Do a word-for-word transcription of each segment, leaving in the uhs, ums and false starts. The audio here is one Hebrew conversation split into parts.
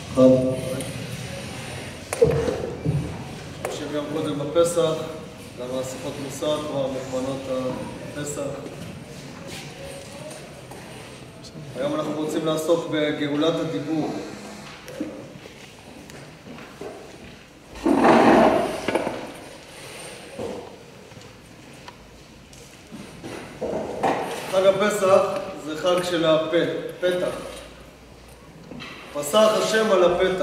נכון. שלושים יום קודם בפסח, גם השיחות מוסר כבר מוכנות הפסח. היום אנחנו רוצים לעסוק בגאולת הדיבור. חג הפסח זה חג של הפתח. פסח השם על הפתח.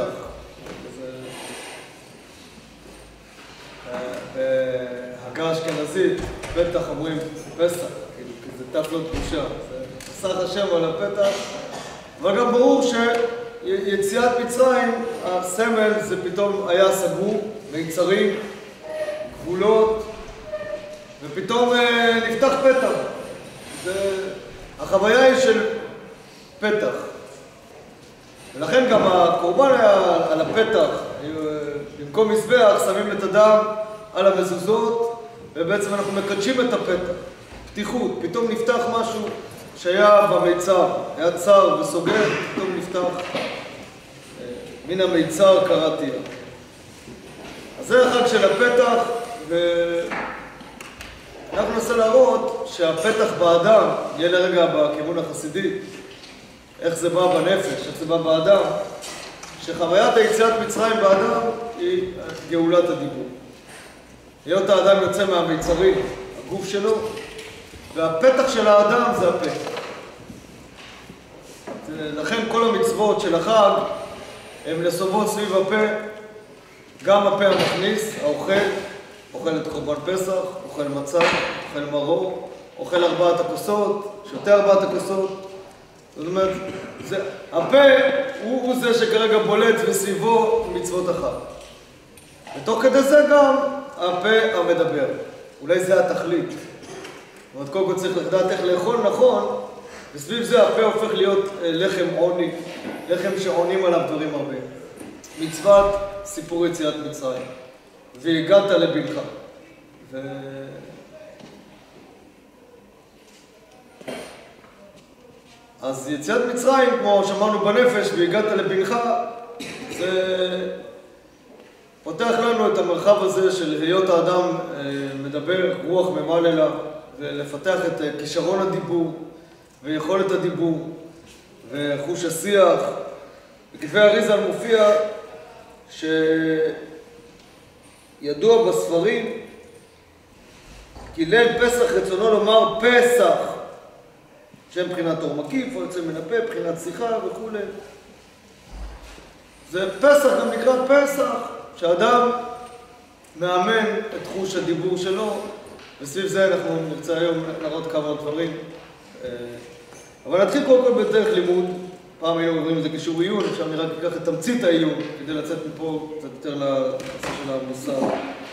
בהגה אשכנזית, פתח אומרים פסח, כאילו, כי זה תף לא תחושה. פסח השם על הפתח, אבל גם ברור שיציאת מצרים, הסמל זה פתאום היה סגור, מיצרים, גבולות, ופתאום נפתח פתח. זה, החוויה היא של פתח. ולכן גם הקורבן היה על הפתח, במקום מזבח שמים את הדם על המזוזות, ובעצם אנחנו מקדשים את הפתח. פתיחות, פתאום נפתח משהו שהיה במיצר, היה צר וסוגר, פתאום נפתח מן המיצר קראתי. אז זה החג של הפתח, ואנחנו ננסה להראות שהפתח באדם, יהיה לרגע בכיוון החסידי, איך זה בא בנפש, איך זה בא באדם, שחוויית היציאת מצרים באדם היא גאולת הדיבור. היות האדם יוצא מהמיצרים, הגוף שלו, והפתח של האדם זה הפה. לכן כל המצוות של החג הן נסובות סביב הפה, גם הפה המכניס, האוכל, אוכל את קורבן פסח, אוכל מצה, אוכל מרור, אוכל ארבעת הכוסות, שותה ארבעת הכוסות. זאת אומרת, זה, הפה הוא, הוא זה שכרגע בולט וסביבו מצוות החג. ותוך כדי זה גם הפה המדבר. אולי זה התכלית. זאת אומרת, קודם כל צריך לדעת איך לאכול נכון, וסביב זה הפה הופך להיות לחם עוני, לחם שעונים עליו דברים הרבה. מצוות סיפור יציאת מצרים. והגעת לבנך. ו... אז יציאת מצרים, כמו שאמרנו בנפש, והגעת לבנך, זה פותח לנו את המרחב הזה של היות האדם מדבר, רוח ממלא לה, ולפתח את כישרון הדיבור, ויכולת הדיבור, וחוש השיח. בכתבי אריז"ל מופיע שידוע בספרים, כי ליל פסח רצונו לומר פסח, שם בחינת אור מקיף, או יוצא מן הפה, בחינת שיחה וכו'. זה פסח, גם נקרא פסח, שאדם מאמן את חוש הדיבור שלו, וסביב זה אנחנו נרצה היום להראות כמה דברים. אבל נתחיל קודם כל בדרך לימוד. פעם היינו אומרים את זה כשיעור עיון, עכשיו אני רק אקח את תמצית העיון, כדי לצאת מפה קצת יותר לנושא של המוסר.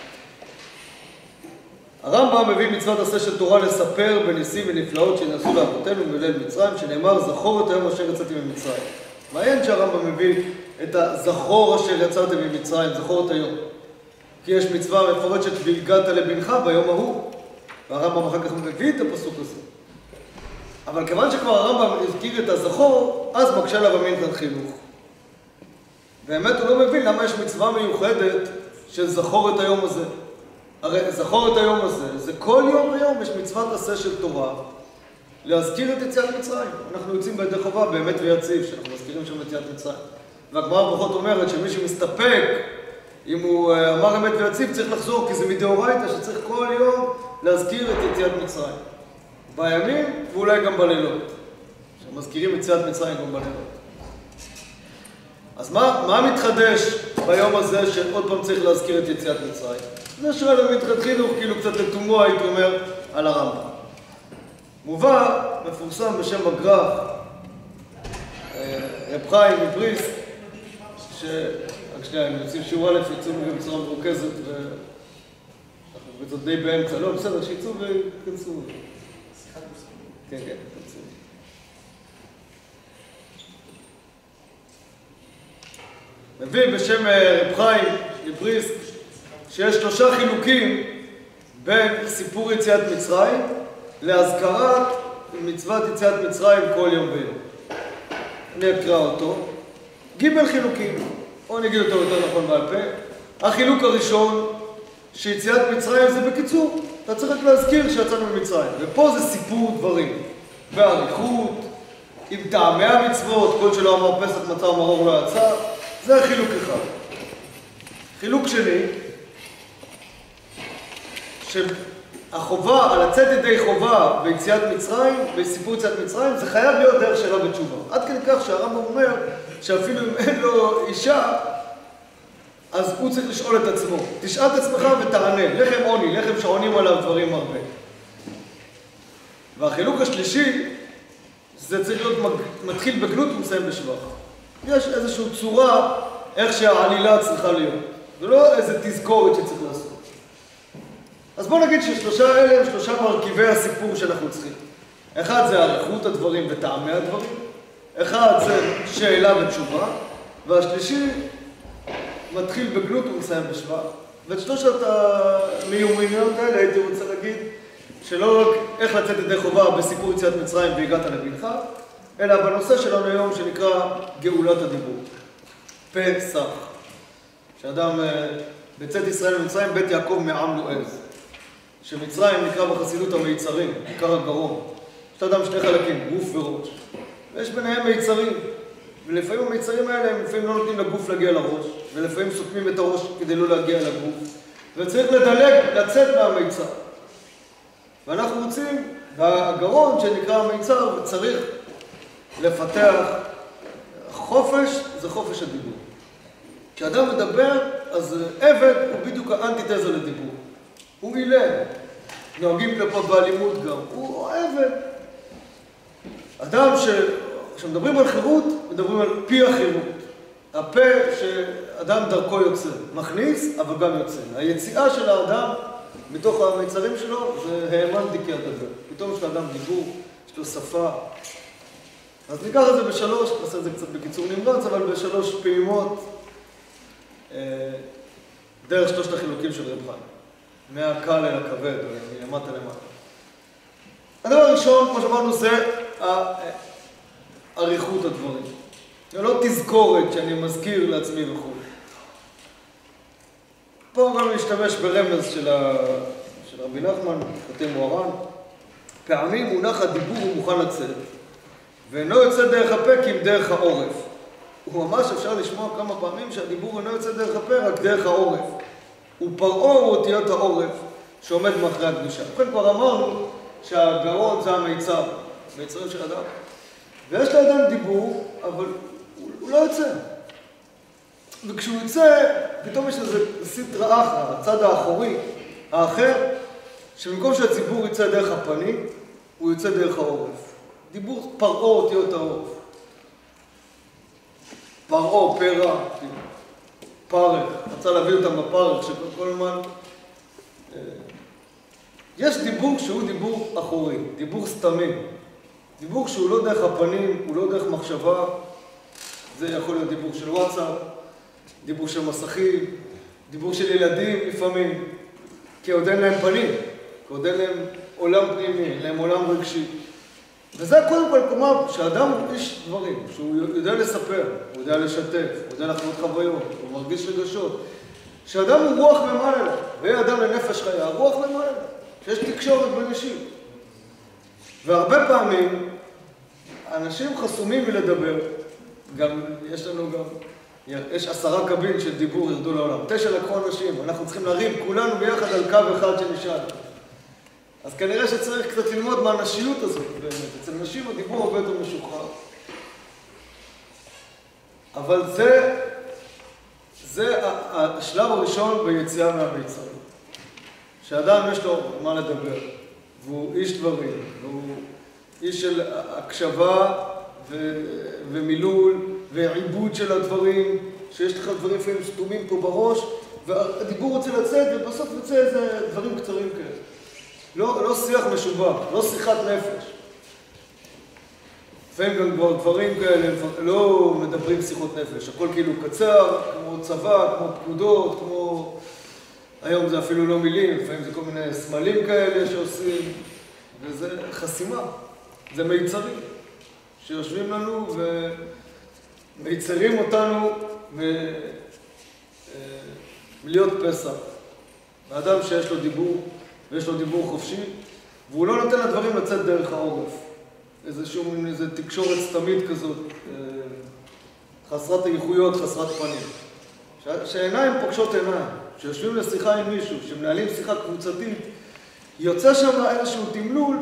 הרמב"ם מביא מצוות עשה של תורה לספר בניסים ונפלאות שנעשו לאבותינו בליל מצרים, שנאמר זכור את היום אשר יצאתי ממצרים. מעניין שהרמב"ם מביא את הזכור אשר יצאתם ממצרים, זכור את היום. כי יש מצווה מפורשת והגעת לבנך ביום ההוא, והרמב"ם אחר כך מביא את הפסוק הזה. אבל כיוון שכבר הרמב"ם הזכיר את הזכור, אז מקשה עליו המינכן חינוך. באמת הוא לא מבין למה יש מצווה מיוחדת של זכור את היום הזה. הרי זכור את היום הזה, זה כל יום ויום יש מצוות עשה של תורה להזכיר את יציאת מצרים. אנחנו יוצאים בידי חובה באמת ויציב, שאנחנו מזכירים שם את יציאת מצרים. והגמרא ברכות אומרת שמי שמסתפק, אם הוא אמר אמת ויציב, צריך לחזור, כי זה מדאורייתא שצריך כל יום להזכיר את יציאת מצרים. בימים ואולי גם בלילות. שמזכירים יציאת מצרים גם בלילות. אז מה, מה מתחדש ביום הזה שעוד פעם צריך להזכיר את יציאת מצרים? זה שואל במתחת חינוך, כאילו קצת לתומו הייתי אומר על הרמב"ם. מובא, מפורסם בשם הגר"א, רב חיים מבריסק, ש... רק שנייה, הם יוצאים שיעור א', יצאו בצורה מרוכזת, ואנחנו בצד די באמצע. לא, בסדר, שיצאו וכנסו. כן, כן, כנסו. מביא בשם רב חיים מבריסק, שיש שלושה חילוקים בין סיפור יציאת מצרים להזכרת מצוות יציאת מצרים כל יום ויום. אני אקרא אותו. ג' חילוקים, או אני אגיד אותו יותר נכון בעל פה. החילוק הראשון, שיציאת מצרים זה בקיצור, אתה צריך רק להזכיר שיצאנו ממצרים. ופה זה סיפור דברים, באריכות, עם טעמי המצוות, כל שלא אמר פסח מצה ומרור לא יצא, זה חילוק אחד. חילוק שני, שהחובה, על לצאת ידי חובה ביציאת מצרים, בסיפור יציאת מצרים, זה חייב להיות דרך שאלה בתשובה. עד כדי כך שהרמב"ם אומר שאפילו אם אין לו אישה, אז הוא צריך לשאול את עצמו. תשאל את עצמך ותענה, לחם עוני, לחם שעונים עליו דברים הרבה. והחילוק השלישי, זה צריך להיות מתחיל בגלות ומסיים בשבח. יש איזושהי צורה איך שהעלילה צריכה להיות. זה לא איזו תזכורת שצריך לעשות. אז בואו נגיד ששלושה אלה הם שלושה מרכיבי הסיפור שאנחנו צריכים. אחד זה אריכות הדברים וטעמי הדברים. אחד זה שאלה ותשובה. והשלישי מתחיל בגלות ומסיים בשבח. ואת שלושת המיומנויות האלה הייתי רוצה להגיד שלא רק איך לצאת ידי חובה בסיפור יציאת מצרים והגעת לבנך, אלא בנושא שלנו היום שנקרא גאולת הדיבור. פסח. שאדם בצאת ישראל ממצרים, בית יעקב מעם לועז. שמצרים נקרא בחסידות המיצרים, עיקר הגרון. יש לאדם שני חלקים, גוף וראש. ויש ביניהם מיצרים. ולפעמים המיצרים האלה הם לפעמים לא נותנים לגוף להגיע לראש, ולפעמים סותמים את הראש כדי לא להגיע לגוף. וצריך לדלג, לצאת מהמיצר. ואנחנו רוצים, והגרון שנקרא המיצר, צריך לפתח חופש, זה חופש הדיבור. כשאדם מדבר, אז עבד הוא בדיוק האנטיתזה לדיבור. הוא אילה, נוהגים כלפו באלימות גם, הוא עבד. אדם ש... כשמדברים על חירות, מדברים על פי החירות. הפה שאדם דרכו יוצא, מכניס, אבל גם יוצא. היציאה של האדם מתוך המיצרים שלו זה האמן דיקי הדבר. פתאום יש לאדם דיבור, יש לו שפה. אז ניקח את זה בשלוש, נעשה את זה קצת בקיצור נמרץ, אבל בשלוש פעימות דרך שלושת החילוקים של רב חיים. מהקל אל הכבד, או מלמטה למטה. הדבר הראשון, כמו שאמרנו, זה אריכות הדברים. זה לא תזכורת שאני מזכיר לעצמי וכו'. פה גם להשתמש ברמז של, ה... של רבי נחמן, חתם מוהר"ן. פעמים מונח הדיבור הוא מוכן לצאת, ואינו יוצא דרך הפה כי אם דרך העורף. הוא ממש אפשר לשמוע כמה פעמים שהדיבור אינו יוצא דרך הפה, רק דרך העורף. הוא פרעה הוא אותיות העורף שעומד מאחורי הקדושה. לכן כבר אמרנו שהגרון זה המיצר, מיצרים של אדם. ויש לאדם דיבור, אבל הוא, הוא לא יוצא. וכשהוא יוצא, פתאום יש איזה סטרא אחרא, הצד האחורי, האחר, שבמקום שהציבור יצא דרך הפנים, הוא יוצא דרך העורף. דיבור פרעה אותיות העורף. פרעה, פרע, פרך, רצה להביא אותם בפרך, שכל הזמן... יש דיבור שהוא דיבור אחורי, דיבור סתמי. דיבור שהוא לא דרך הפנים, הוא לא דרך מחשבה. זה יכול להיות דיבור של וואטסאפ, דיבור של מסכים, דיבור של ילדים לפעמים, כי עוד אין להם פנים, כי עוד אין להם עולם פנימי, אין להם עולם רגשי. וזה קודם כל כלומר שהאדם הוא איש דברים, שהוא יודע לספר, הוא יודע לשתף, הוא יודע לחוות חוויות, הוא מרגיש רגשות. שהאדם הוא רוח ממעלה, ויהיה אדם לנפש חיה, רוח ממעלה, שיש תקשורת בין אישים. והרבה פעמים אנשים חסומים מלדבר, גם יש לנו גם, יש עשרה קבין של דיבור ירדו לעולם, תשע לקחו אנשים, אנחנו צריכים להרים כולנו ביחד על קו אחד שנשאל. אז כנראה שצריך קצת ללמוד מהנשיות הזאת, באמת. אצל נשים הדיבור הרבה יותר משוחרר. אבל זה, זה השלב הראשון ביציאה מהמיצרים. שאדם יש לו מה לדבר, והוא איש דברים, והוא איש של הקשבה ו... ומילול ועיבוד של הדברים, שיש לך דברים לפעמים סתומים פה בראש, והדיבור רוצה לצאת, ובסוף יוצא איזה דברים קצרים כאלה. לא, לא שיח משובח, לא שיחת נפש. לפעמים גם דברים כאלה, לא מדברים שיחות נפש. הכל כאילו קצר, כמו צבא, כמו פקודות, כמו... היום זה אפילו לא מילים, לפעמים זה כל מיני סמלים כאלה שעושים, וזה חסימה. זה מיצרים שיושבים לנו, מיצרים אותנו מלהיות פסח. האדם שיש לו דיבור, ויש לו דיבור חופשי, והוא לא נותן לדברים לצאת דרך העורף. איזשהו, איזו תקשורת סתמית כזאת, חסרת איכויות, חסרת פנים. שעיניים פוגשות עיניים, שיושבים לשיחה עם מישהו, שמנהלים שיחה קבוצתית, יוצא שם איזשהו תמלול,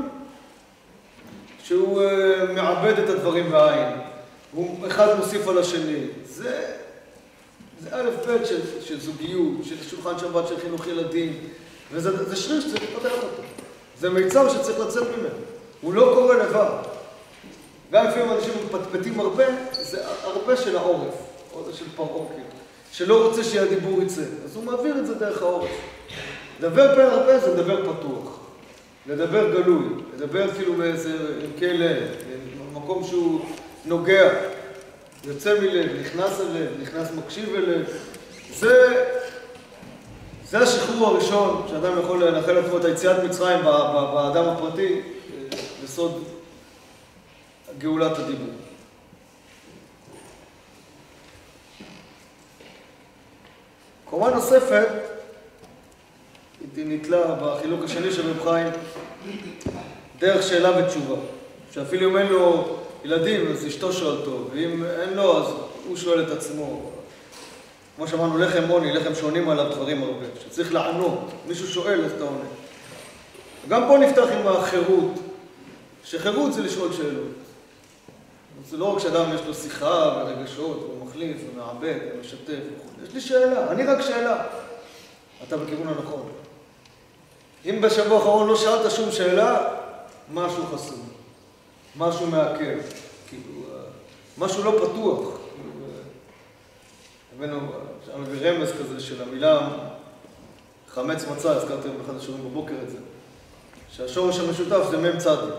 שהוא מעבד את הדברים בעין. הוא אחד מוסיף על השני. זה, זה א' ב' של, של זוגיות, של שולחן שבת, של חינוך ילדים, וזה זה שריר שצריך לפתח אותו. זה מיצר שצריך לצאת ממנו. הוא לא קורה לבד. גם לפעמים אנשים מפטפטים הרבה, זה הרבה של העורף, או זה של פרעה, שלא רוצה שהדיבור יצא. אז הוא מעביר את זה דרך העורף. לדבר פן הרבה זה לדבר פתוח. לדבר גלוי, לדבר כאילו באיזה עמקי לב, במקום שהוא נוגע, יוצא מלב, נכנס אליו, נכנס מקשיב אליו. זה, זה השחרור הראשון שאדם יכול לאחל לעצמו את היציאת מצרים באדם הפרטי, בסוד גאולת הדיבור. קומה נוספת, היא נתלה בחילוק השני של רב חיים, דרך שאלה ותשובה. שאפילו אם אין לו ילדים, אז אשתו שואלתו, ואם אין לו, אז הוא שואל את עצמו. כמו שאמרנו, לחם עוני, לחם שעונים עליו דברים הרבה, שצריך לענות. מישהו שואל, אז אתה עונה. גם פה נפתח עם החירות, שחירות זה לשאול שאלות. זה לא רק שאדם יש לו שיחה ורגשות, הוא מחליף, הוא מעבד, הוא משתף. יש לי שאלה, אני רק שאלה. אתה בכיוון הנכון. אם בשבוע האחרון לא שאלת שום שאלה, משהו חסום. משהו מעכב. כאילו, משהו לא פתוח. הבאנו, שם מביא רמז כזה של המילה חמץ מצה, הזכרתי באחד השיעורים בבוקר את זה. שהשורש המשותף זה מם צדיק.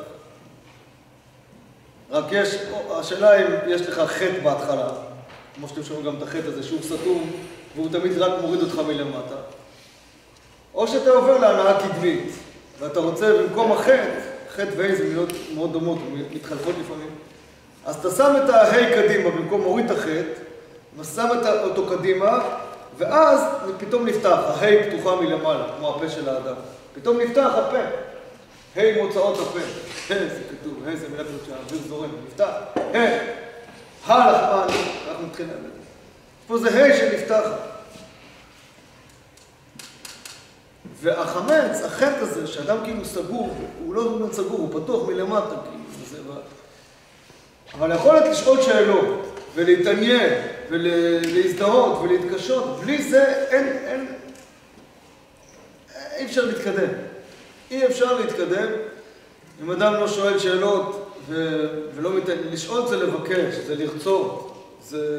רק יש, השאלה אם יש לך חטא בהתחלה, כמו שאתם שומעים גם את החטא הזה, שהוא סתום, והוא תמיד רק מוריד אותך מלמטה. או שאתה עובר להנאה קדמית, ואתה רוצה במקום החטא, חטא והי זה מילות מאוד דומות, מתחלפות לפעמים, אז אתה שם את ההי קדימה במקום מוריד את החטא, ושם אותו קדימה, ואז פתאום נפתח, ההי פתוחה מלמעלה, כמו הפה של האדם. פתאום נפתח הפה. היי מוצאות הפה. היי, זה כתוב, היי זה מילה כזאת שהאוויר זורם, נפתח. היי, הלחמן, אנחנו נתחיל להגיד. פה זה היי שנפתחת. והחמץ, החטא הזה, שאדם כאילו סגור, הוא לא באמת סגור, הוא פתוח מלמטה, כאילו, זה בא. אבל היכולת לשאול שאלות, ולהתעניין, ולהזדהות, ולהתקשות, בלי זה אין, אין, אי אפשר להתקדם. אי אפשר להתקדם אם אדם לא שואל שאלות ו... ולא מתעניין. לשאול זה לבקש, זה לרצות, זה...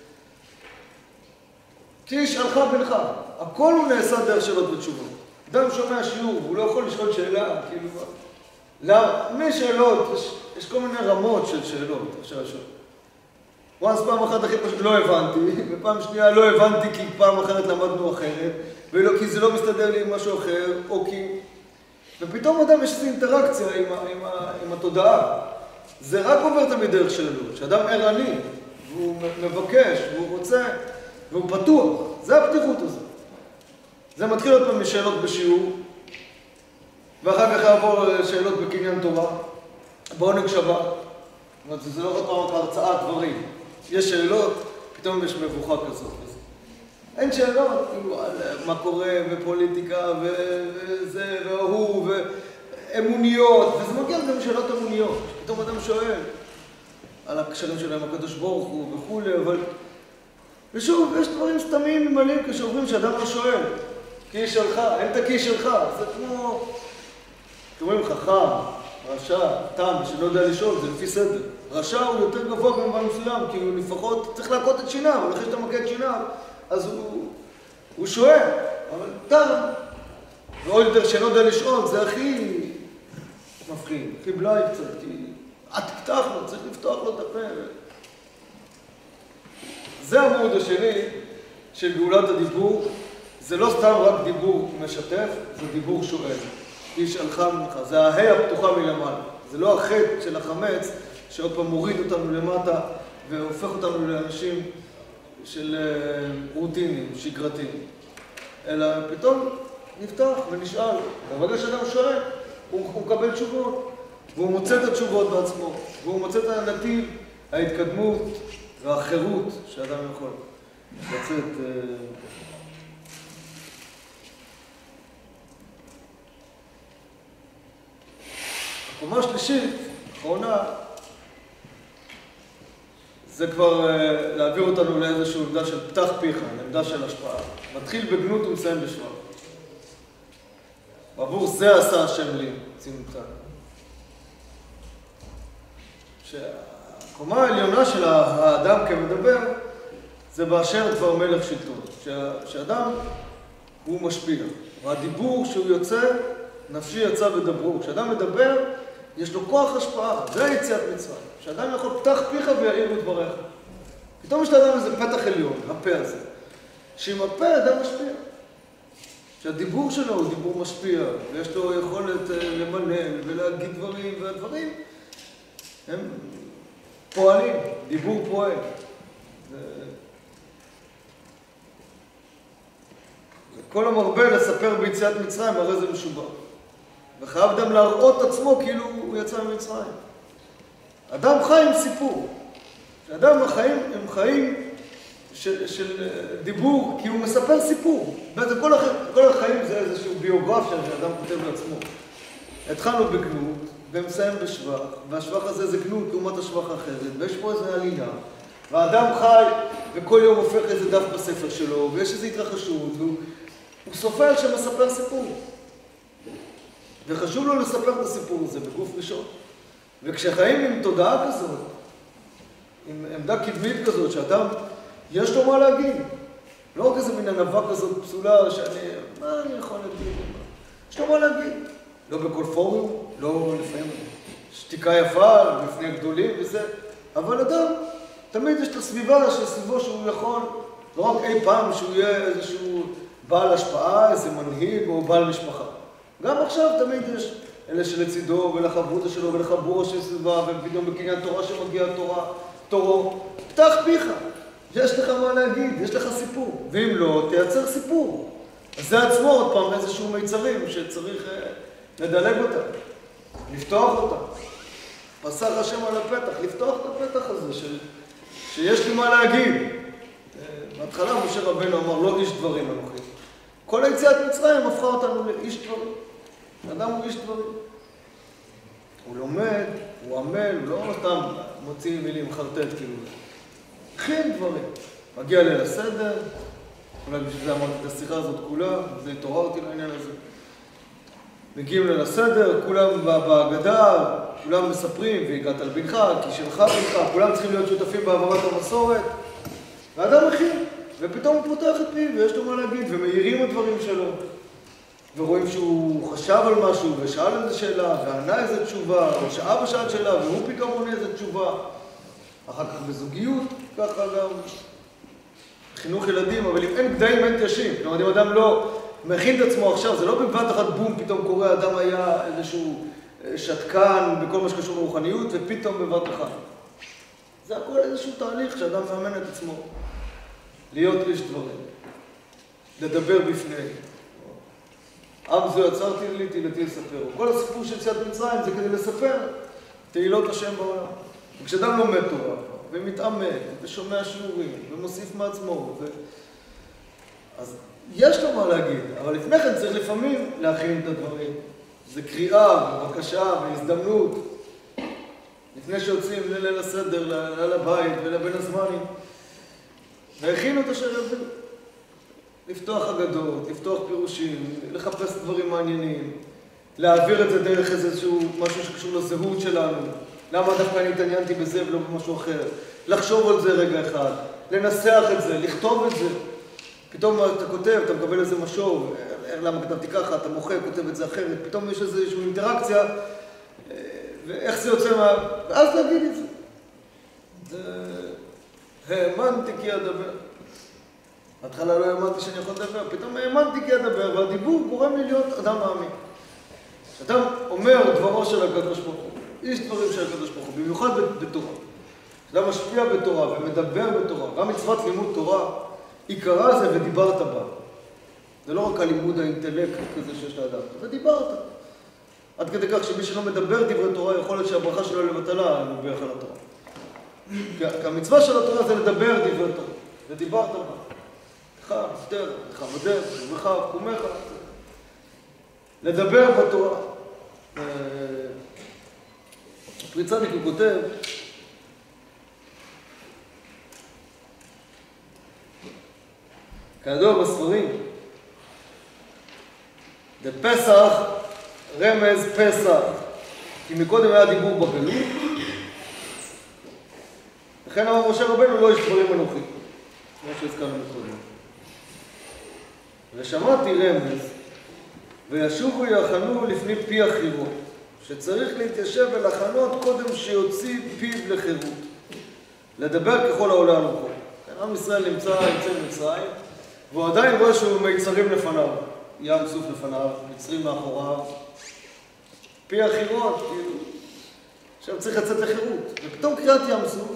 כי ישאלך בינך. הכל הוא נעשה דרך שאלות ותשובות. אדם שומע שיעור, הוא לא יכול לשאול שאלה, כאילו... לא, משאלות, יש, יש כל מיני רמות של שאלות, אפשר לשאול. ואז פעם אחת הכי פשוט לא הבנתי, ופעם שנייה לא הבנתי כי פעם אחרת למדנו אחרת, ולא כי זה לא מסתדר לי עם משהו אחר, או כי... ופתאום אדם יש איזו אינטראקציה עם, עם, עם התודעה. זה רק עובר תמיד דרך שאלות, שאדם ערני, והוא מבקש, והוא רוצה, והוא פתוח. זה הפתיחות הזו. זה מתחיל עוד פעם משאלות בשיעור, ואחר כך יעבור שאלות בקניין תורה, בעונג שבת. זאת אומרת, זה לא עוד פעם הרצאת דברים. יש שאלות, פתאום יש מבוכה כזאת. אין שאלות, כאילו, על מה קורה, ופוליטיקה, וזה, והוא, ואמוניות, וזה מגיע גם שאלות אמוניות. פתאום אדם שואל על הקשרים שלהם, הקדוש ברוך הוא וכו', אבל... ושוב, יש דברים סתמיים ממלאים כשאומרים שאדם לא שואל. כי שלך, אין את הכי שלך, זה כמו... אומרים חכם, רשע, תם, שלא יודע לשאול, זה לפי סדר. רשע הוא יותר גבוה במובן מסוים, כי הוא לפחות צריך להכות את שיניו, אבל אחרי שאתה מכה את שיניו, אז הוא, הוא שואל, אבל תם. ועוד יותר שלא יודע לשאול, זה הכי מפחיד, הכי בלעי קצת, כי את תפתח לו, צריך לפתוח לו את הפה. זה המהות השני של גאולת הדיבור, זה לא סתם רק דיבור משתף, זה דיבור שואל. ישאלך ממך, זה ההי הפתוחה מלמעלה. זה לא החטא של החמץ, שעוד פעם מוריד אותנו למטה, והופך אותנו לאנשים של רוטינים, שגרתיים. אלא פתאום נפתח ונשאל. ברגע שאדם שואל, הוא, הוא מקבל תשובות, והוא מוצא את התשובות בעצמו, והוא מוצא את הנתיב, ההתקדמות והחירות שאדם יכול לצאת. הקומה השלישית, האחרונה, זה כבר להעביר אותנו לאיזושהי עמדה של פתח פיך, עמדה של השפעה. מתחיל בגנות ומסיים בשבח. בעבור זה עשה השם לי, צימותן. שהקומה העליונה של האדם כמדבר, זה באשר דבר מלך שלטון. שהאדם הוא משפיע. והדיבור שהוא יוצא, נפשי יצא ודברו. כשאדם מדבר, יש לו כוח השפעה. זה היציאת מצרים. כשאדם יכול פתח פיך ויעיר בדבריך. פתאום יש לאדם איזה פתח עליון, הפה הזה. שעם הפה אדם משפיע. שהדיבור שלו הוא דיבור משפיע, ויש לו יכולת למנן ולהגיד דברים, והדברים הם פועלים, דיבור פועל. כל המרבה לספר ביציאת מצרים, הרי זה משובח. וחייב אדם להראות עצמו כאילו הוא יצא ממצרים. אדם חי עם סיפור. אדם החיים הם חיים של, של דיבור, כי הוא מספר סיפור. בעצם כל, הח... כל החיים זה איזשהו ביוגרפיה שאדם כותב לעצמו. התחלנו בגנות, ומסיים בשבח, והשבח הזה זה גנות לעומת השבח האחרת, ויש פה איזו עלייה. והאדם חי, וכל יום הופך איזה דף בספר שלו, ויש איזו התרחשות, והוא הוא סופר שמספר סיפור. וחשוב לו לספר את הסיפור הזה בגוף ראשון. וכשחיים עם תודעה כזאת, עם עמדה קדמית כזאת, שאדם יש לו מה להגיד. לא רק איזה מין ענווה כזאת פסולה שאני, מה אני יכול להגיד? יש לו מה להגיד. לא בכל פורום, לא לפעמים שתיקה יפה, לפני גדולים וזה, אבל אדם, תמיד יש את הסביבה שסביבו שהוא יכול, לא רק אי פעם שהוא יהיה איזשהו בעל השפעה, איזה מנהיג או בעל משפחה. גם עכשיו תמיד יש אלה שלצידו ולחברותא שלו ולחבורה של סביבה, ופתאום בקניין תורה שמגיע תורה, תורו. פתח פיך, יש לך מה להגיד, יש לך סיפור. ואם לא, תייצר סיפור. אז זה עצמו עוד פעם איזשהו מיצרים שצריך לדלג אותם, לפתוח אותם. פסח השם על הפתח, לפתוח את הפתח הזה ש... שיש לי מה להגיד. בהתחלה משה רבנו אמר, לא איש דברים אנוכי. כל היציאת מצרים הפכה אותנו לאיש דברים. אדם הוא איש דברים. הוא לומד, הוא עמל, הוא לא סתם מוציא מילים חרטט כאילו. הכין דברים. מגיע ליל הסדר, אולי בשביל זה אמרתי את השיחה הזאת כולה, זה התעוררתי לעניין הזה. מגיעים ליל הסדר, כולם בהגדה, כולם מספרים, והגעת על בנך, כי שלך בנך, כולם צריכים להיות שותפים בהעברת המסורת. והאדם מכין, ופתאום הוא פותח את פיו, ויש לו מה להגיד, ומאירים הדברים שלו. ורואים שהוא חשב על משהו, ושאל איזה שאלה, וענה איזה תשובה, או שעה בשעת שאלה, והוא פתאום עונה איזה תשובה. אחר כך בזוגיות, ככה גם חינוך ילדים, אבל אם אין גדיים אין תיישים. כלומר, אם אדם לא מכין את עצמו עכשיו, זה לא בבת אחת בום, פתאום קורה, אדם היה איזשהו שתקן בכל מה שקשור לרוחניות, ופתאום בבת אחת. זה הכל איזשהו תהליך שאדם מאמן את עצמו. להיות איש דברים. לדבר בפני. עם זו יצרתי לי, תהילתי לספר. כל הסיפור של יציאת מצרים זה כדי לספר תהילות השם בעולם. וכשאדם לומד תורה, ומתעמק, ושומע שיעורים, ומוסיף מעצמו, ו... אז יש לו מה להגיד, אבל לפני כן צריך לפעמים להכין את הדברים. זה קריאה, ובקשה, והזדמנות. לפני שיוצאים לליל הסדר, לליל הבית ולבין הזמנים. והכינו את אשר יביאו. לפתוח אגדות, לפתוח פירושים, לחפש דברים מעניינים, להעביר את זה דרך איזשהו משהו שקשור לזהות שלנו. למה דווקא אני התעניינתי בזה ולא במשהו אחר? לחשוב על זה רגע אחד, לנסח את זה, לכתוב את זה. פתאום אתה כותב, אתה מקבל איזה משוב, למה כתבתי ככה, אתה מוחק, כותב את זה אחרת, פתאום יש איזושהי אינטראקציה, ואיך זה יוצא מה... ואז להגיד את זה. זה... האמנתי כי אדבר. בהתחלה לא האמנתי שאני יכול לדבר, פתאום האמנתי כי אדבר, והדיבור גורם לי להיות אדם מאמין. כשאתה אומר דברו של הקדוש ברוך הוא, איש דברים של הקדוש ברוך הוא, במיוחד בתורה. אדם משפיע בתורה ומדבר בתורה, גם מצוות לימוד תורה, עיקרה זה ודיברת בה. זה לא רק הלימוד האינטלקט כזה שיש לאדם, זה דיברת. עד כדי כך שמי שלא מדבר דברי תורה, יכול להיות שהברכה שלו לבטלה, הוא בירך על התורה. כי המצווה של התורה זה לדבר דברי תורה, ודיברת בה. לך, פטר, לך מדר, ובך, קומך. לדבר בתורה. פרי צדיק הוא כותב, כידוע בספרים, בפסח רמז פסח, כי מקודם היה דיבור בגלות, לכן אמר משה רבנו לא יש דברים אנוכי, כמו שהזכרנו מקודם. ושמעתי רמז, וישובו יחנו לפני פי החירות, שצריך להתיישב ולחנות קודם שיוציא פיו לחירות, לדבר ככל העולה על רוחו. עם ישראל נמצא, נמצא במצרים, והוא עדיין רואה שהוא מיצרים לפניו, ים סוף לפניו, מצרים מאחוריו, פי החירות, כאילו, עכשיו צריך לצאת לחירות, ופתאום קריאת ים סוף,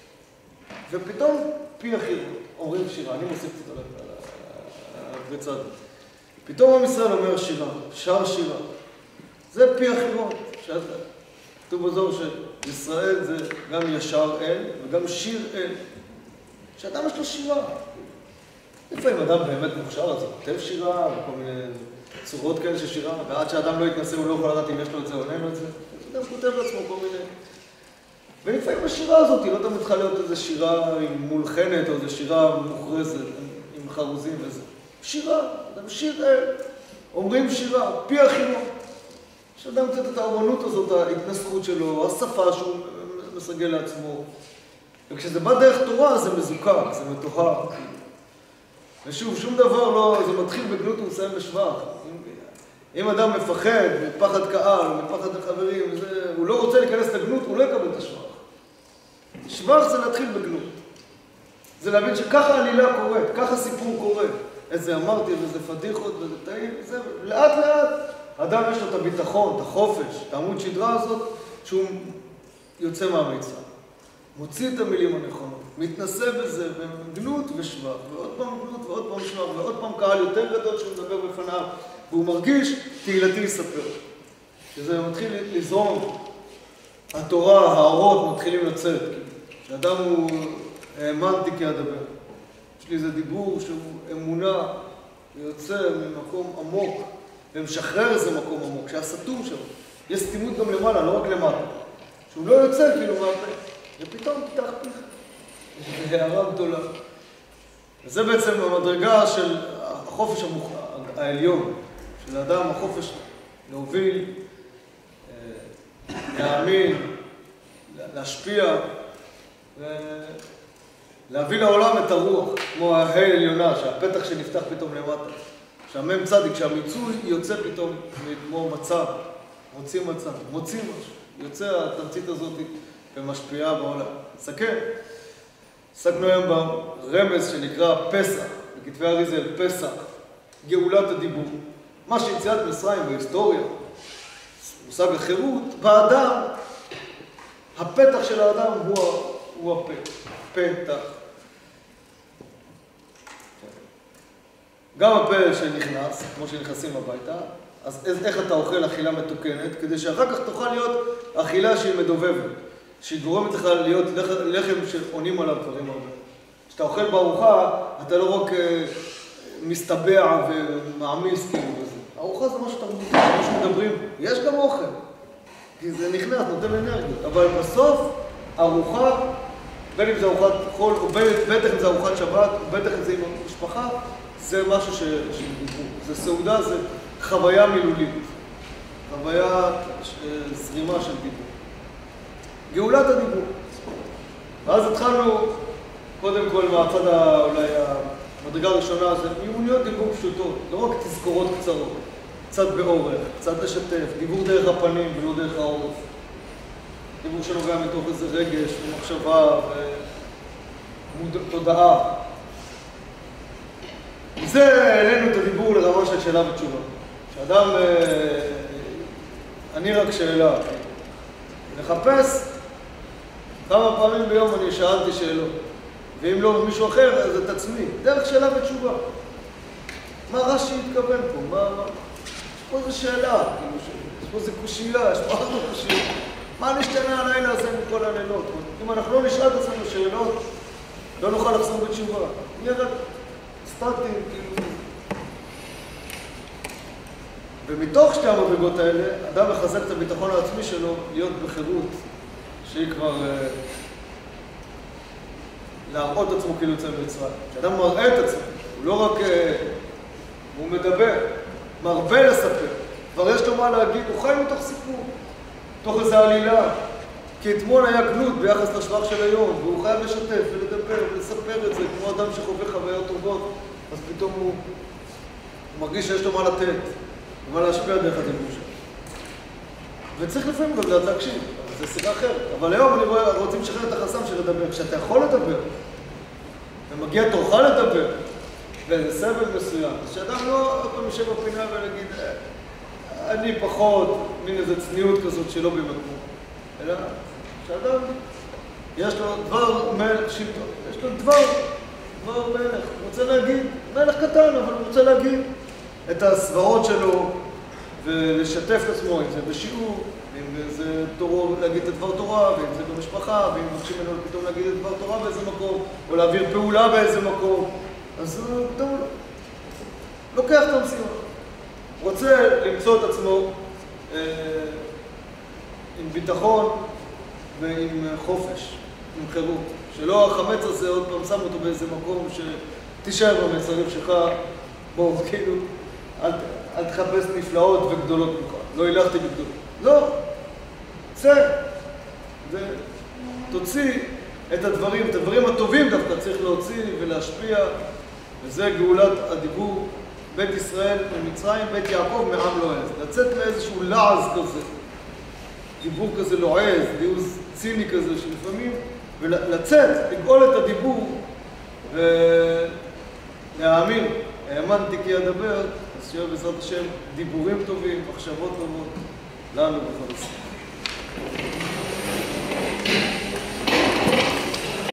ופתאום פי החירות, אומרים שירה, אני מוסיף קצת על הפריצה הזאת. פתאום עם ישראל אומר שירה, שר שירה, זה פי החירות, כתוב בזוהר שישראל זה גם ישר אל וגם שיר אל, שאדם יש לו שירה. לפעמים אדם באמת מוכשר, אז הוא כותב שירה, וכל מיני צורות כאלה של שירה, ועד שאדם לא יתנסה הוא לא יכול לדעת אם יש לו את זה או אין לו את זה, אז אדם כותב לעצמו כל מיני. ולפעמים השירה הזאת, לא תמיד צריכה להיות איזו שירה מולחנת, או איזו שירה מוכרזת, עם חרוזים וזה. שירה, אדם שיר אל, אומרים שירה, פי החירות. שאדם קצת את האמנות הזאת, ההתנסחות שלו, השפה שהוא מסגל לעצמו. וכשזה בא דרך תורה, זה מזוקק, זה מטוהר. ושוב, שום דבר לא, זה מתחיל בגנות ומסיים בשבח. אם אדם מפחד, מפחד קהל, מפחד החברים, זה, הוא לא רוצה להיכנס לגנות, הוא לא יקבל את השבח. שבח זה להתחיל בגנות. זה להבין שככה העלילה קורית, ככה סיפור קורה. איזה אמרתי, ואיזה פדיחות, ואיזה טעים, וזה, לאט לאט, אדם יש לו את הביטחון, את החופש, את העמוד שדרה הזאת, שהוא יוצא מהמיצר. מוציא את המילים הנכונות, מתנסה בזה, בגנות ושבח, ועוד פעם גנות ועוד פעם שבח, ועוד פעם קהל יותר גדול שהוא מדבר בפניו, והוא מרגיש תהילתי יספר. שזה מתחיל לזרום, התורה, האורות מתחילים לצאת, שאדם הוא האמנתי כי אדבר. יש לי איזה דיבור שהוא אמונה, ויוצא ממקום עמוק, ומשחרר איזה מקום עמוק, שהסתום שלו. יש סתימות גם למעלה, לא רק למטה. שהוא לא יוצא כאילו מהפה, ופתאום תפתח פיך. זו הערה גדולה. וזה בעצם המדרגה של החופש המוח... העליון, של האדם, החופש להוביל, להאמין, להשפיע, ולהביא לעולם את הרוח, כמו ההי עליונה, שהפתח שנפתח פתאום למטה. שהמם צדיק, שהמיצוי יוצא פתאום כמו מצב, מוציא מצב, מוציא משהו, יוצא התמצית הזאת ומשפיעה בעולם. סכם, עסקנו היום ברמז שנקרא פסח, בכתבי אריזל, פסח, גאולת הדיבור. מה שיציאת מצרים בהיסטוריה, מושג החירות, באדם, הפתח של האדם הוא, הוא הפה, פתח. גם הפה שנכנס, כמו שנכנסים הביתה, אז איך אתה אוכל אכילה מתוקנת, כדי שאחר כך תוכל להיות אכילה שהיא מדובבת, שהיא גורמת לך להיות לחם שעונים עליו דברים הרבה. כשאתה אוכל בארוחה, אתה לא רק מסתבע ומעמיס כאילו בזה. ארוחה זה משהו תרבותי, כמו שמדברים, יש גם אוכל, כי זה נכנס, נותן אנרגיות, אבל בסוף ארוחה, בין אם זה ארוחת חול, או בטח אם זה ארוחת שבת, או בטח אם זה עם המשפחה, זה משהו שדיבור. זה סעודה, זה חוויה מילולית, חוויה זרימה של דיבור. גאולת הדיבור. ואז התחלנו, קודם כל מהצד אולי המדרגה הראשונה, זה מיומנויות דיבור פשוטות, לא רק תזכורות קצרות, קצת באורך, קצת לשתף, דיבור דרך הפנים ולא דרך העורף. דיבור שנובע מתוך איזה רגש ומחשבה ותודעה. זה העלינו את הדיבור לרמה של שאלה ותשובה. שאדם, אני רק שאלה, לחפש, כמה פעמים ביום אני שאלתי שאלות, ואם לא מישהו אחר, אז את עצמי. דרך שאלה ותשובה. מה רש"י התכוון פה? מה... יש פה איזו שאלה, יש פה איזו קושייה, יש פה איזו קושייה. מה נשתנה הלילה הזה מכל הלילות? אם אנחנו לא נשאל את עצמנו שאלות, לא נוכל לחזור בתשובה. נהיה רק סטטים, כאילו... ומתוך שתי המדרגות האלה, אדם מחזק את הביטחון העצמי שלו להיות בחירות, שהיא כבר... להראות את עצמו כאילו יוצא במצרים. כשאדם מראה את עצמו, הוא לא רק... הוא מדבר, מרבה לספר. כבר יש לו מה להגיד, הוא חי מתוך סיפור, תוך איזו עלילה. כי אתמול היה גלות ביחס לשבח של היום, והוא חייב לשתף ולדבר ולספר את זה, כמו אדם שחווה חוויות טובות, אז פתאום הוא, הוא מרגיש שיש לו מה לתת, ומה להשפיע דרך הדיבור שלו. וצריך לפעמים גם לדעת להקשיב, אבל זה סיבה אחרת. אבל היום אני רואה, רוצים לשחרר את החסם של לדבר. כשאתה יכול לדבר, ומגיע תורך לדבר, באיזה סבל מסוים, אז שאדם לא עוד פעם יושב בפינה ולהגיד, אני פחות, מין איזו צניעות כזאת שלא במקום. אלא שאדם, יש לו דבר מלך שלטון, יש לו דבר, דבר מלך. הוא רוצה להגיד, מלך קטן, אבל הוא רוצה להגיד את הסברות שלו ולשתף את עצמו, אם זה בשיעור, אם זה תורו להגיד את דבר תורה, ואם זה במשפחה, ואם מבקשים ממנו פתאום להגיד את דבר תורה באיזה מקום, או להעביר פעולה באיזה מקום, אז הוא פתאום לוקח את המשימה. הוא רוצה למצוא את עצמו אה, עם ביטחון ועם חופש, עם חירות. שלא החמץ הזה עוד פעם שם אותו באיזה מקום שתישאר במצרים שלך, בואו, כאילו, אל, אל תחפש נפלאות וגדולות ממך. לא הילכתי בגדול. לא, צא, ותוציא את הדברים, את הדברים הטובים דווקא צריך להוציא ולהשפיע, וזה גאולת הדיבור, בית ישראל ממצרים, בית יעקב מעם לועז. לצאת מאיזשהו לעז כזה, דיבור כזה לועז, דיוז ציני כזה שלפעמים, ולצאת, לגאול את הדיבור, ולהאמין, האמנתי כי אדבר, אז שיהיה בעזרת השם דיבורים טובים, מחשבות טובות, לנו בכל ישראל.